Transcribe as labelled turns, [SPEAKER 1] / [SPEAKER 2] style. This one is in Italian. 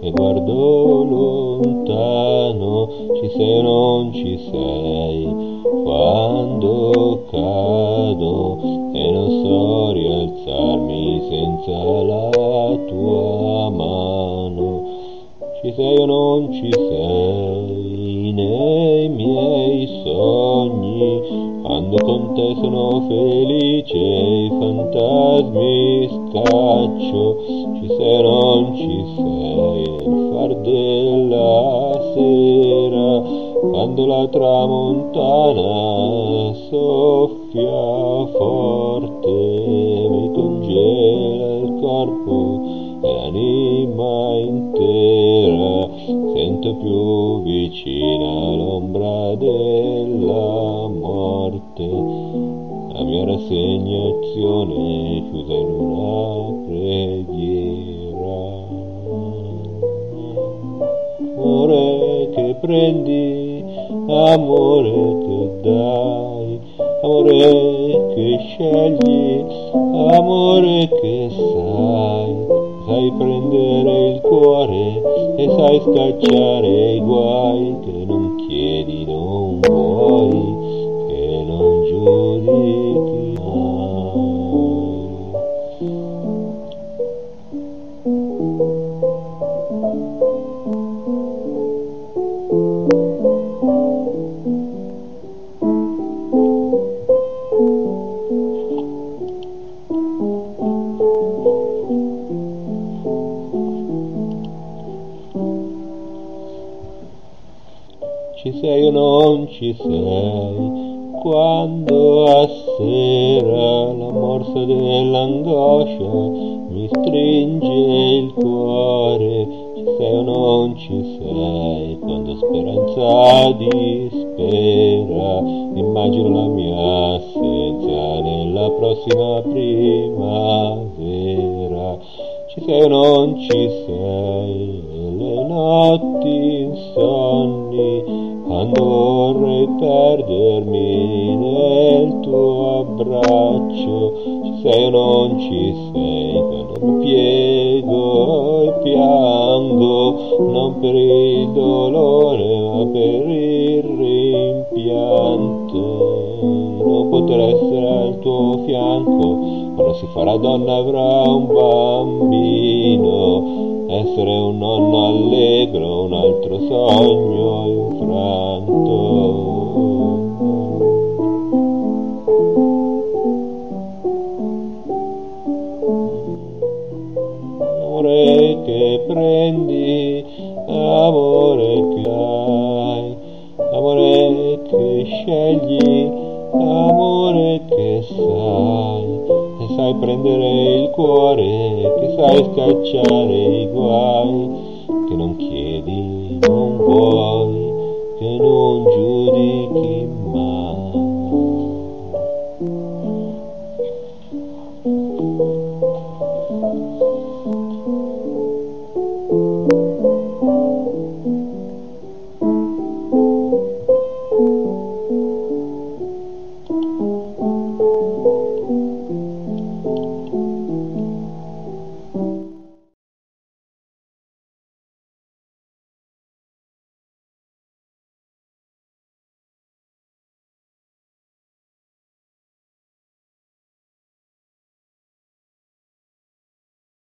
[SPEAKER 1] e guardo lontano, ci sei o non ci sei, quando cado e non so rialzarmi senza la tua mano. Ci sei o non ci sei nei miei sogni, quando con te sono felice i fantasmi scaccio. Ci sei o non ci sei nel far della sera, quando la tramontana soffia forte, mi congela il corpo e l'anima intera, sento più vicina l'ombra della morte, la mia rassegnazione chiusa in una preghiera. Amore che prendi, amore che dai, amore che scegli, amore che sai prendere il cuore e sai scacciare i guai, che non chiedi, non vuoi, che non giudichi mai. Ci sei o non ci sei, quando a sera la morsa dell'angoscia mi stringe il cuore. Ci sei o non ci sei, quando speranza dispera, immagino la mia assenza nella prossima primavera. Ci sei o non ci sei, nelle notti insonni, quando vorrei perdermi nel tuo abbraccio. Ci sei o non ci sei, quando mi piego e piango, non per il dolore ma per il rimpianto. Non poter essere al tuo fianco, quando si farà donna avrà un bambino, essere un nonno allegro, un altro sogno infranto. Amore che prendi, amore che dai, amore che scegli, amore che sai prendere il cuore, che sai scacciare i guai, che non chiedi, non vuoi, che non giudichi.